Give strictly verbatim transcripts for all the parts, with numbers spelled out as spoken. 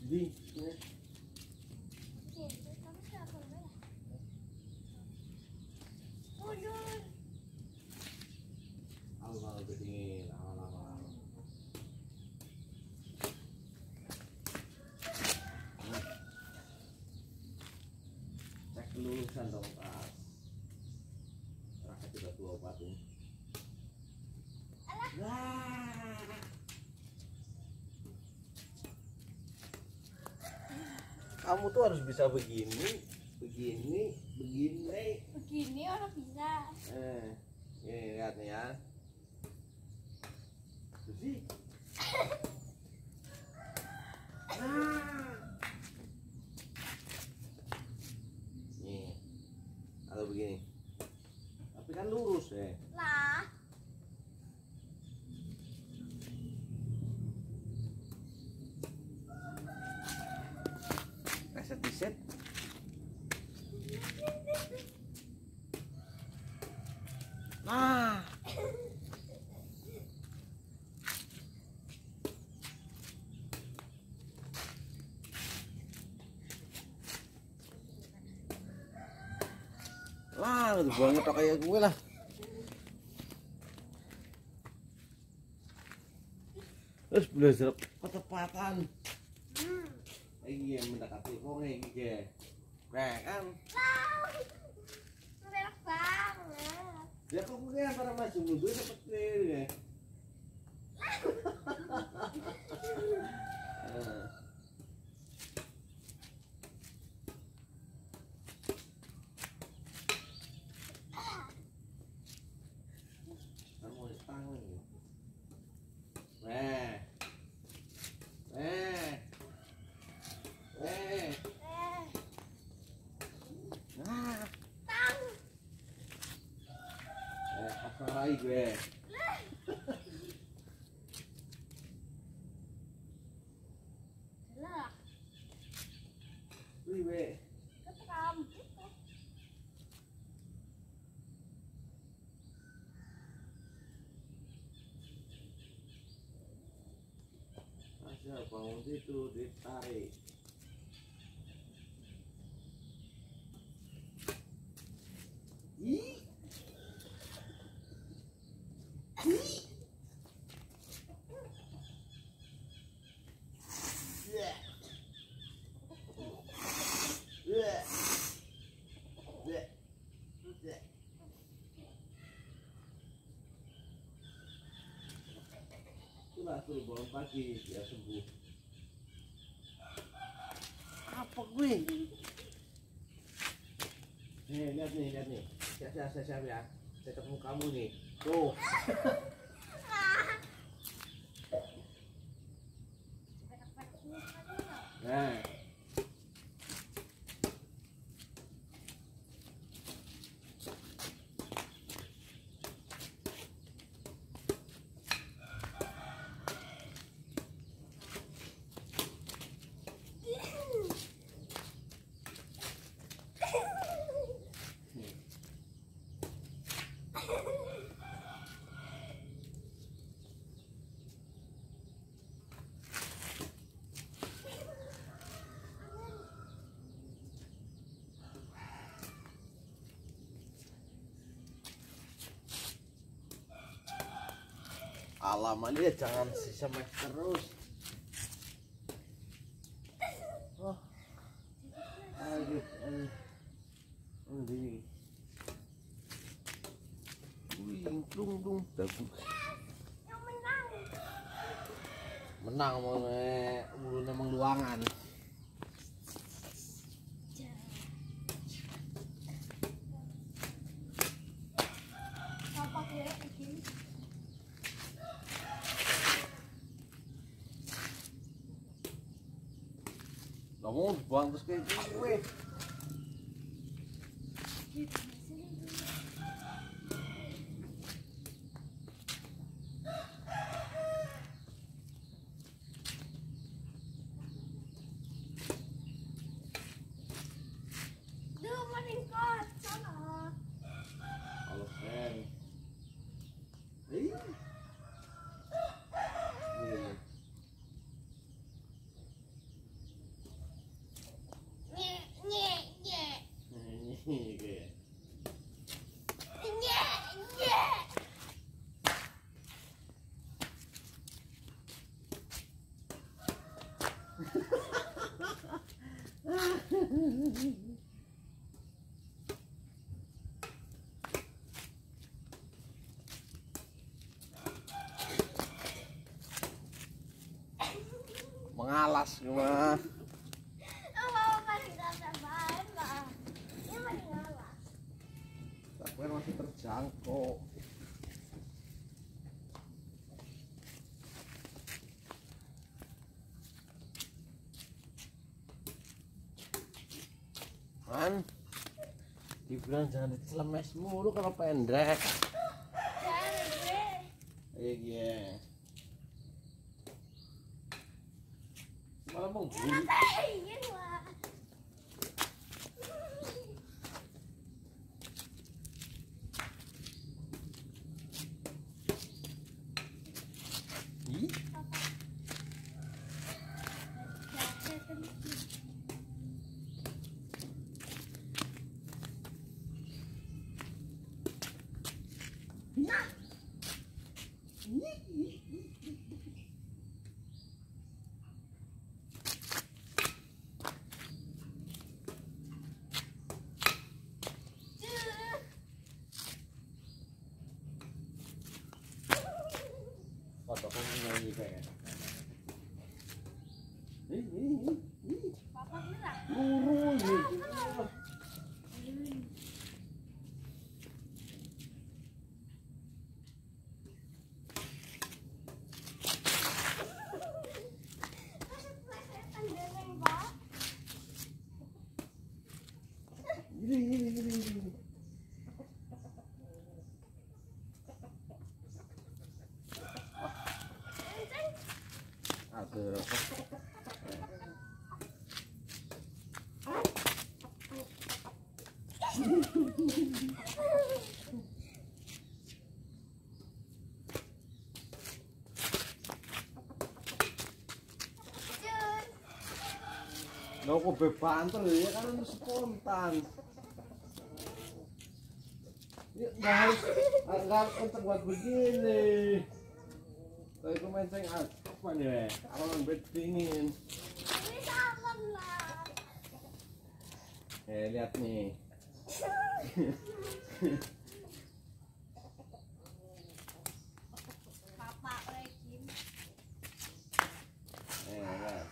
Di, ya. Allah begini, lama-lama. Cek kelulusan dong tas. Rasa juga tua batu. Kamu tuh harus bisa begini, begini, begini. Begini orang bisa. Eh, ini lihat nih ya. Sih. Nah. Nih. Kalau begini. Tapi kan lurus ya. Lah. Reset reset. Nah. Lah, udah banget kayak gue lah. Terus belajar ketepatan. Hmm. Iya, mendekati wong iki. Nah, kan. Merah banget. Ya kok gue antara maju mundur cepet ya. Kamu tangan ya. Weh. Weh. Weh. Eh, Nah, tang. eh apa lagi gue? Lah, Wih, weh. keteram. Masya bangun itu ditarik. Ih. Ih. Yeah. Yeah. Yeah. Yeah. Itulah suruh bangun pagi biar sembuh. Apa gue? Nih, lihat nih, lihat nih. Siap, siap, siap, siap ya. Saya ketemu kamu nih. Tuh. Nah. Alamak dia jangan semek terus. Oh. Aduh, aduh. Ini. Wih, dung dung dagu. Yang menang. Menang mau mulu memang luangan. Apa kayak begini? Kamu buang terus kayak gue. Duh, meningkat sana. Kalau sen. Ih. Iya. Mengalas gimana? Oh, masih ada bahan, Pak. Ini masih ngalah. Tapi kan masih terjangkau. Man, dibilang jangan dicelemes mulu kalau pendek. Jangan, gue. Iya. Malah mau buru. Ngapain, Pak? Ih, foto aku nyanyi kayak. Ih, ih, ih, ih. Papa bilang. Buru nih. Masih plesetan dereng, Pak. Gini, gini, gini, gini. Enceng. Aduh. Jun. Lo kok bebanter ya kan itu spontan. Ya nggak harus nggak harus kenceng buat begini. Kalau itu menceng apa nih? Awan dingin. Ini salon lah. Eh lihat nih. Papa lagi. Eh lihat.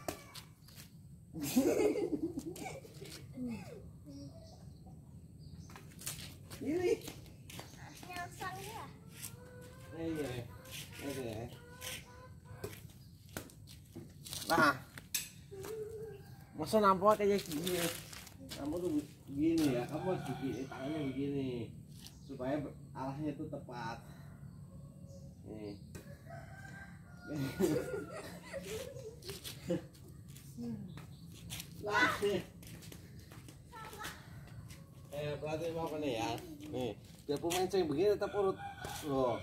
Ini. Nyasar ya. Eh iya. Oke. Nah. Masa nampak kayak gini. Kamu tuh begini ya, kamu harus begini, tangannya begini supaya arahnya itu tepat. Nih. Lah. Eh, berarti mau apa nih ya? Nih, biar pemain ceng begini tetap urut. Loh.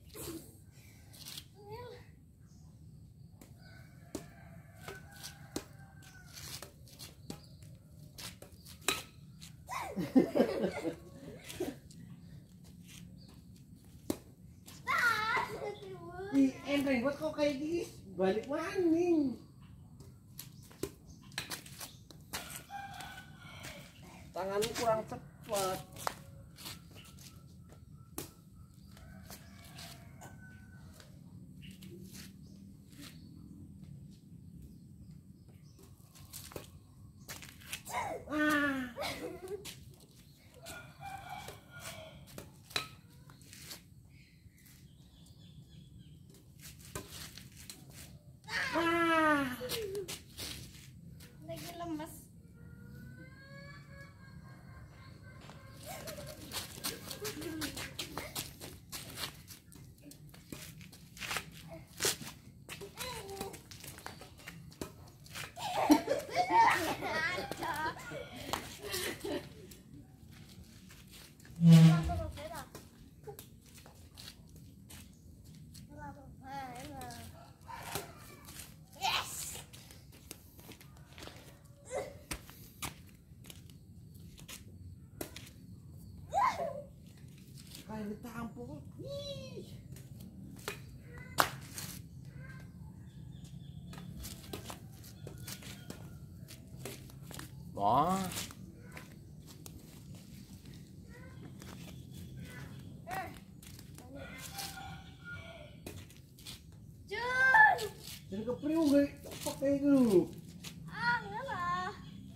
Ih, enteng buat kok kayak gini balik maning. Tangannya kurang cepat. Ah. Ah. Lagi lemes. Yes. Kayak ditampung. Ih. Wah. Jun. Jadi kepriu gak pakai dulu. Ah, enggak lah.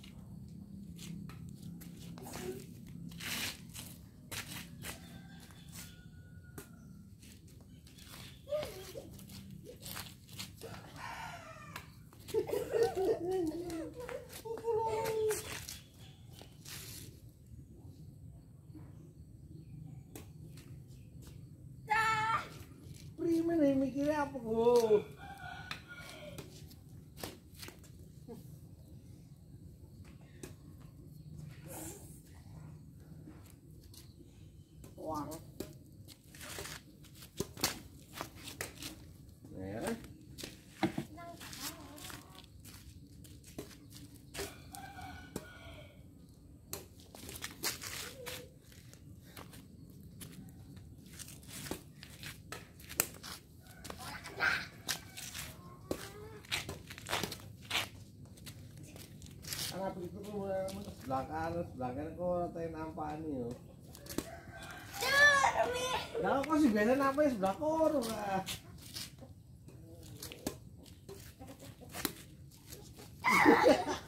Dah. Prima nih mikirnya apa kok? Wah. Ya. Anak itu kok sebelah kanan, sebelah kanan kok tay nampani yo. Jun, Mi. Lah kok sih biasa nampani sebelah kono lah.